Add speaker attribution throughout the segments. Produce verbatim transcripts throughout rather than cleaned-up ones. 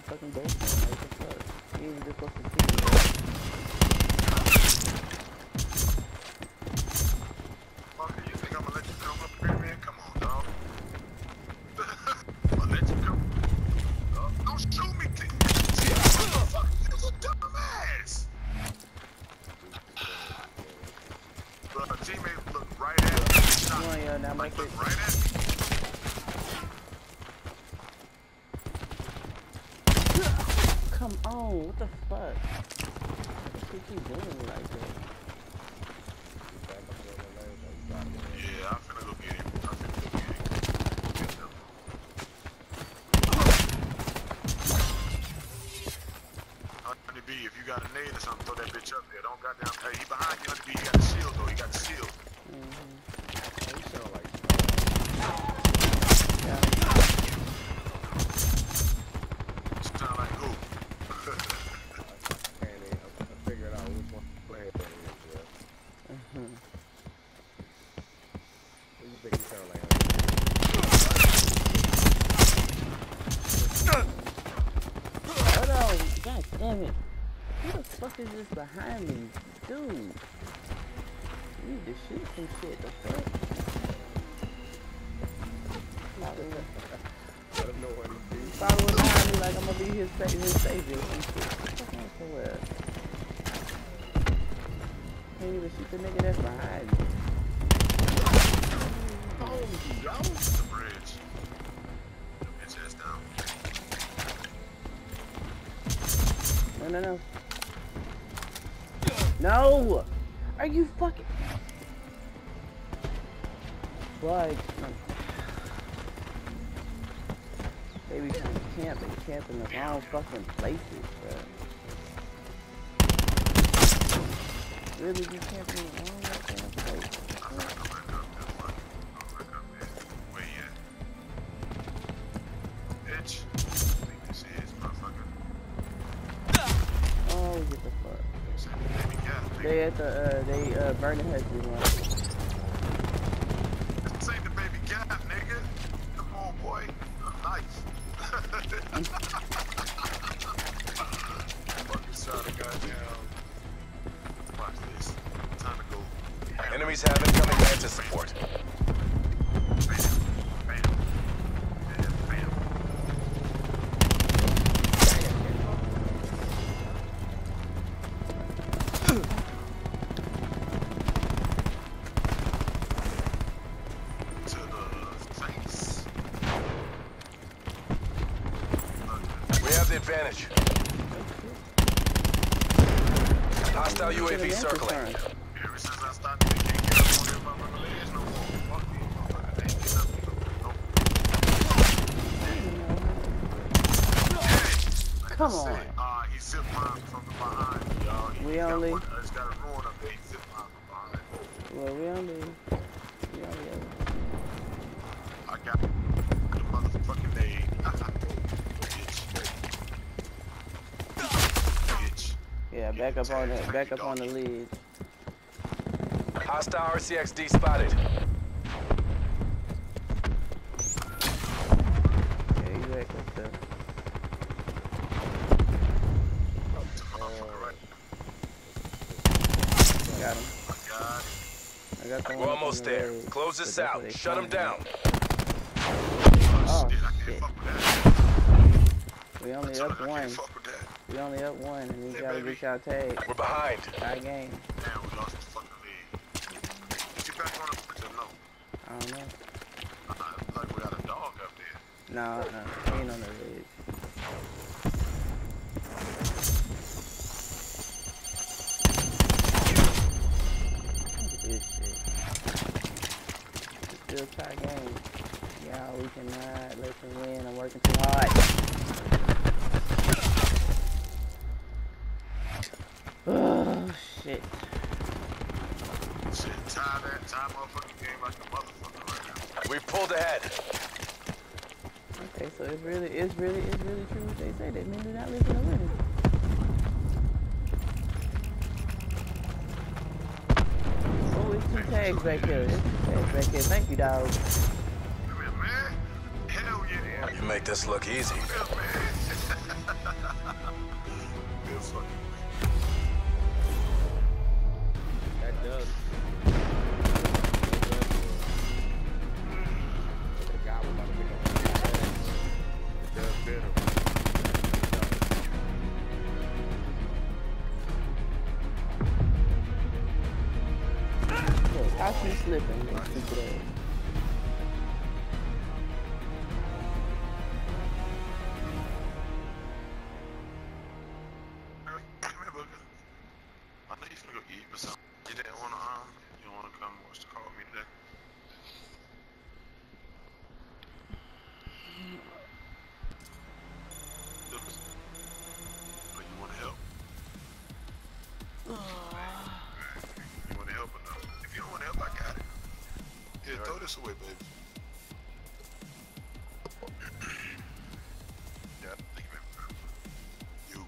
Speaker 1: fucking dope, man. What the fuck? You ain't just supposed to see me, bro.
Speaker 2: Fucker, you think I'm gonna let you come up here, man? Come on, dog. I'm gonna let you come. Uh, don't shoot me, T. See, what the fuck? You're a dumbass. Bro, a teammate looked right at me.
Speaker 1: Come on, yo, now
Speaker 2: Like,
Speaker 1: make it.
Speaker 2: look right at me.
Speaker 1: Come on, what the fuck? What keep doing me like that?
Speaker 2: Yeah, I'm finna go get him. I'm finna go get him. Honey B, if you got a nade or something, throw that bitch up there. Don't goddamn. Hey, he behind you, Honey B. He got a shield though. He got the shield.
Speaker 1: Mm-hmm.
Speaker 3: You sound like
Speaker 1: Yeah.
Speaker 2: Sound like who?
Speaker 3: and I, I figured out which one player that is, bro.
Speaker 1: Mm-hmm.
Speaker 3: What do you think he sound like?
Speaker 1: Hold on, god damn it. Who the fuck is this behind me? Dude. You need to shoot some shit, the fuck?
Speaker 3: Let him know what he did.
Speaker 1: Following behind me like I'm gonna be his, sa his savior and shit. Fuck on somewhere. Can't even shoot the nigga that's behind me.
Speaker 2: Oh, yo. The bridge. Bitch ass down.
Speaker 1: No, no, no. No! Are you fucking... Like... They be trying to camp and camp in the wrong fucking places, bro. Really be camping in the wrong goddamn places.
Speaker 2: I'm back up there. I'm back up there. Where you at? Bitch. I think this is motherfucker.
Speaker 1: Oh, get the fuck.
Speaker 2: Baby cat.
Speaker 1: They at the, uh, they, uh, burning heads we want.
Speaker 2: This ain't the baby cat, nigga. Come on, boy. Nice. Fucking shot a goddamn. Watch this. Time to go.
Speaker 4: Enemies have incoming Manta support.
Speaker 2: Bam. Bam. Bam. Bam. To the face.
Speaker 4: We have the advantage. Hostile U A V circling.
Speaker 2: Ever since I started, they can't get up on their motherfucking legs no more. Fuck these motherfuckers. They ain't getting up. No.
Speaker 1: Come on.
Speaker 2: Uh, he zip lined from the behind, y'all. He
Speaker 1: We
Speaker 2: got
Speaker 1: only-
Speaker 2: one, uh, he's got a ruin up there. He zip lined from behind.
Speaker 1: Well, we only... We only...
Speaker 2: I got the motherfucking nade. Bitch. Bitch.
Speaker 1: Yeah, back up on the, back up on the lead.
Speaker 4: Hostile R C X D spotted.
Speaker 1: Yeah, you back up there.
Speaker 2: Motherfucker, right?
Speaker 1: Got him.
Speaker 2: My God.
Speaker 1: I got the one
Speaker 4: We're
Speaker 1: up
Speaker 4: almost
Speaker 1: on the
Speaker 4: there.
Speaker 1: ledge,
Speaker 4: Close
Speaker 1: but
Speaker 4: this
Speaker 1: that's
Speaker 4: out.
Speaker 1: where they
Speaker 4: Shut them
Speaker 1: come
Speaker 4: down.
Speaker 2: Oh,
Speaker 1: Oh,
Speaker 2: shit. I
Speaker 1: shit.
Speaker 2: can't fuck with that.
Speaker 1: We only
Speaker 2: I told
Speaker 1: up
Speaker 2: him I
Speaker 1: one.
Speaker 2: can't fuck with that.
Speaker 1: We only up one, and we
Speaker 2: Yeah,
Speaker 1: gotta
Speaker 2: baby.
Speaker 1: get y'all tagged.
Speaker 4: We're behind.
Speaker 1: Tie game.
Speaker 2: Damn, we lost the fucking lead. Is he back on the bridge or no?
Speaker 1: I don't know.
Speaker 2: Uh, like we got a dog up there.
Speaker 1: No, no, he ain't on the ledge. Look at this shit. It's still tie game. Y'all, we cannot let them win. I'm working too hard. Oh, shit.
Speaker 2: Shit, tie that, tie motherfucking game like a motherfucker right now.
Speaker 4: We've pulled ahead.
Speaker 1: Okay, so it's really, it's really, it's really true what they say. That men do not live in a women. Oh, it's two tags back here. It's two tags back here. Thank you, dog.
Speaker 2: Come here, man. Hell yeah.
Speaker 4: You make this look easy.
Speaker 2: Come here, man. Good fucking way.
Speaker 3: That does. The guy was about to pick up his ass. It does better.
Speaker 1: Look, I keep slipping. Look, stupid ass.
Speaker 2: Come here, Booker. I know you finna go eat, but something. You didn't wanna, um, you don't wanna come watch the call with me today? Lucas, oh, you wanna help? You wanna help or not? If you don't wanna help, I got it. Here, throw this away, baby. Yeah, thank you, baby. You.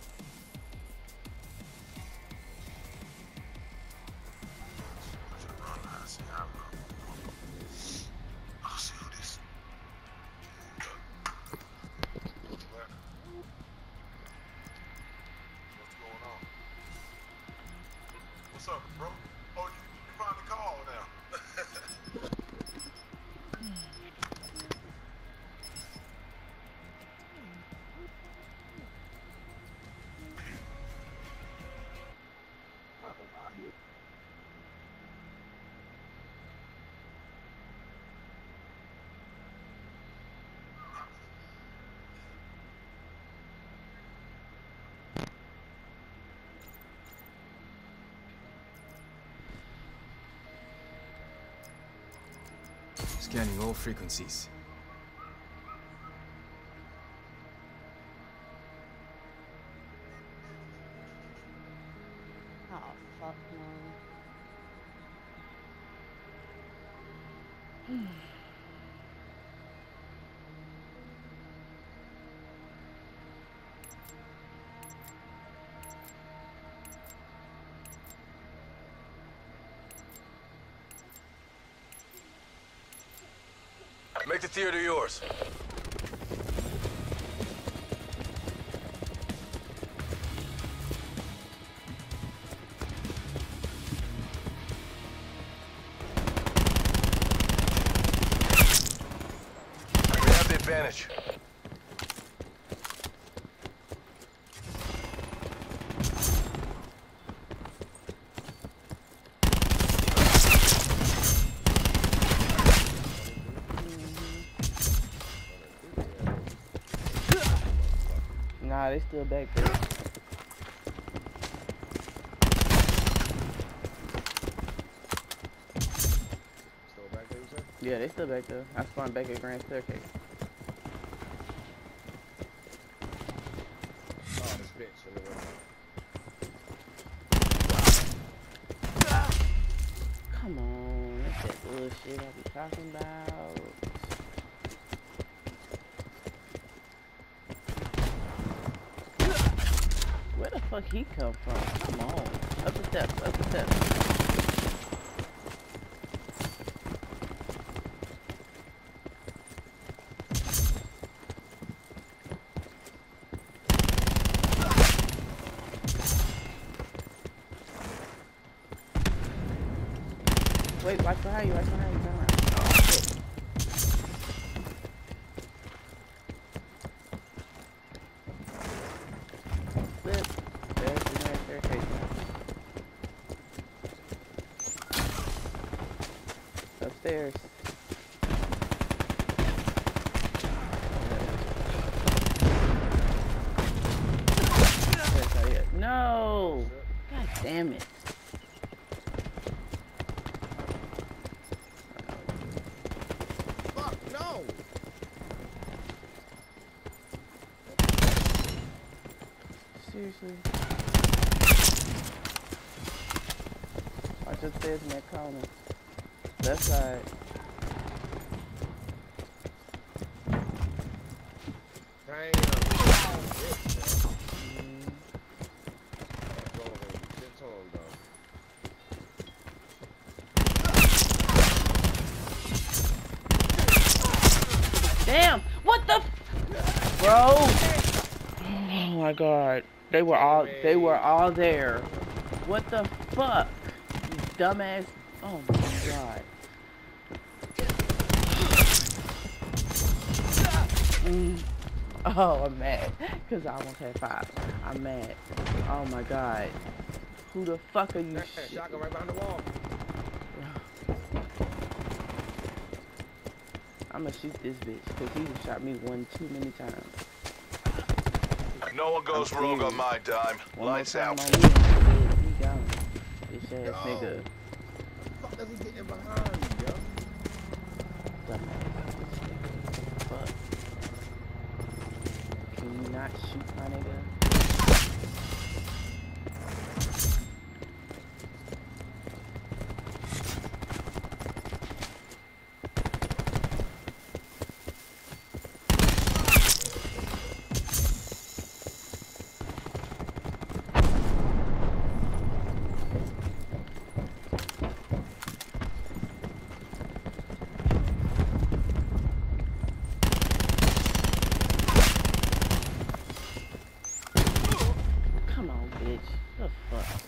Speaker 2: If you run, I see how I run. I'll see who this. What? What's going on? What's up, bro? Oh, you, you finally called now.
Speaker 5: Scanning all frequencies.
Speaker 1: Oh, fuck no.
Speaker 4: Make the theater yours. We have the advantage.
Speaker 1: Nah, they still back there.
Speaker 3: Still back there, you said?
Speaker 1: Yeah, they still back there. I spawned back at Grand Staircase.
Speaker 3: Oh, this bitch. Let me run.
Speaker 1: Come on, that's that bullshit I be talking about. Where the fuck he come from? Come on. Up the steps, up the steps. Wait, watch behind you, watch behind you, turn around. Oh, shit. Flip. There's the next staircase now. Upstairs. That's how you- No! God damn it.
Speaker 3: Fuck, no!
Speaker 1: Seriously. Watch upstairs in that corner. Left side.
Speaker 3: Damn. Bitch, bro.
Speaker 1: Mm.
Speaker 3: Go over here. Ten toes, though.
Speaker 1: Damn! What the f- Bro! Oh my god. They were all they were all there. What the fuck? You dumbass. Oh my god. Mm. Oh, I'm mad. Cause I almost had five. I'm mad. Oh my god. Who the fuck are you?
Speaker 3: Shotgun right behind the wall.
Speaker 1: I'm gonna shoot this bitch because he just shot me one too many times.
Speaker 4: No one goes
Speaker 1: I'm
Speaker 4: rogue on
Speaker 1: serious.
Speaker 4: my dime.
Speaker 1: One
Speaker 4: Lights
Speaker 1: more
Speaker 4: out.
Speaker 1: time on me, and he gone. Bitch ass
Speaker 3: Yo.
Speaker 1: nigga.
Speaker 3: Fuck does he getting behind me, yo?
Speaker 1: Dumbass bitch nigga. Fuck. Can you not shoot my nigga? Come on, bitch. The fuck?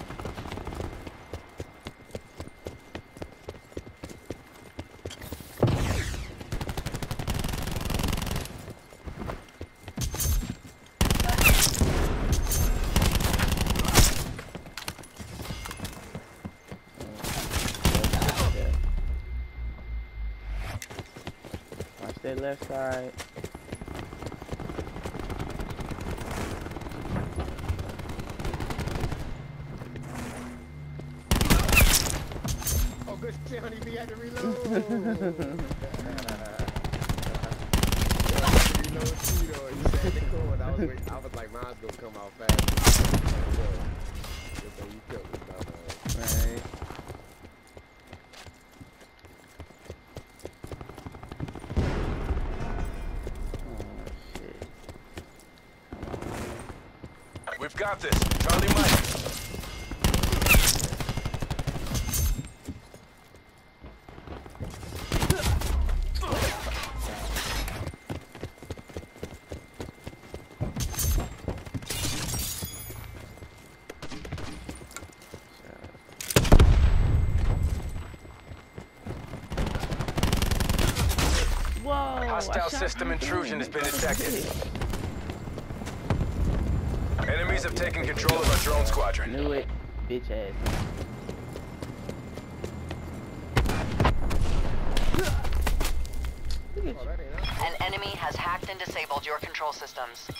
Speaker 1: Watch that left side.
Speaker 3: Oh, good shit, honey. B had to reload. Reload too, though. You said the code. I was waiting. I was like, mine's gonna come out fast. Good thing you killed me, dumbass.
Speaker 1: Right. Oh shit.
Speaker 4: We've got this. Charlie Mike.
Speaker 1: Whoa! I
Speaker 4: Hostile
Speaker 1: shot
Speaker 4: system
Speaker 1: my
Speaker 4: intrusion has
Speaker 1: gun.
Speaker 4: been detected. Enemies have taken control of our drone squadron.
Speaker 1: Knew it, bitch ass. Look at
Speaker 3: Oh,
Speaker 1: you.
Speaker 3: that ain't us.
Speaker 5: An enemy has hacked and disabled your control systems.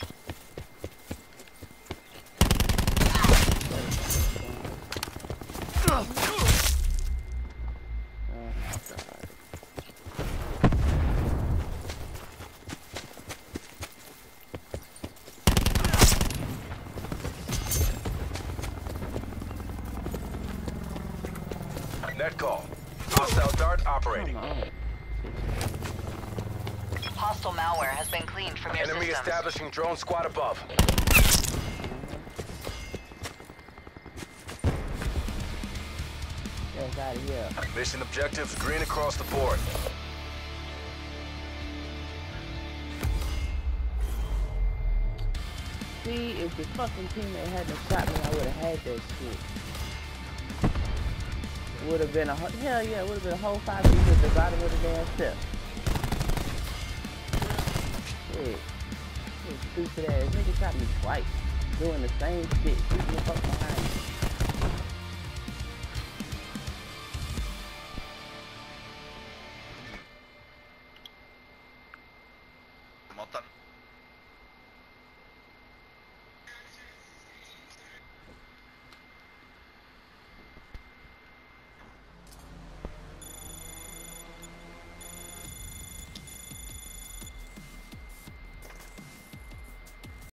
Speaker 1: Oh my god.
Speaker 4: Net call. Hostile dart operating.
Speaker 1: Come on.
Speaker 5: Hostile malware has been cleaned from your
Speaker 4: Enemy
Speaker 5: systems.
Speaker 4: establishing drone squad above.
Speaker 1: Get us out of here.
Speaker 4: Mission objectives green across the board.
Speaker 1: See, if the fucking teammate hadn't shot me, I would have had that shit. Would have been a ho- hell yeah, would have been a whole five people at the bottom of the damn step. Shit. This stupid ass nigga shot me twice. Doing the same shit. Shooting the fuck behind me.